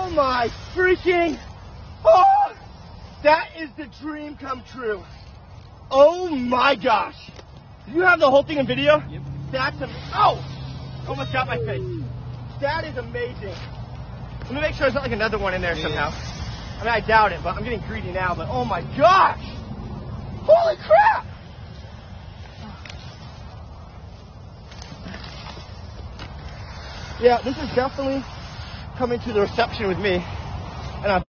Oh my freaking, oh, that is the dream come true. Oh my gosh. Do you have the whole thing in video? Yep. That's oh, almost got my face. That is amazing. Let me make sure there's not like another one in there somehow. I mean, I doubt it, but I'm getting greedy now, but oh my gosh. Holy crap. Yeah, this is definitely coming to the reception with me. And I'm